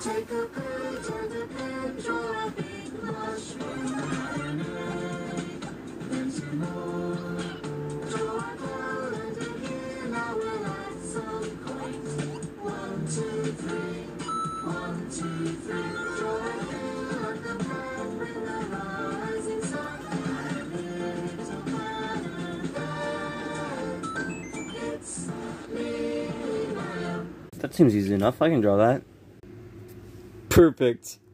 Take a page and a pen, draw a big mushroom and an egg, then two more. Draw a cloud and a ear, now we'll add some coins. 1, 2, 3, 1, 2, 3. Draw a hill and a pen, bring the rising sun, and a little man and then it's me, my own. That seems easy enough. I can draw that. Perfect.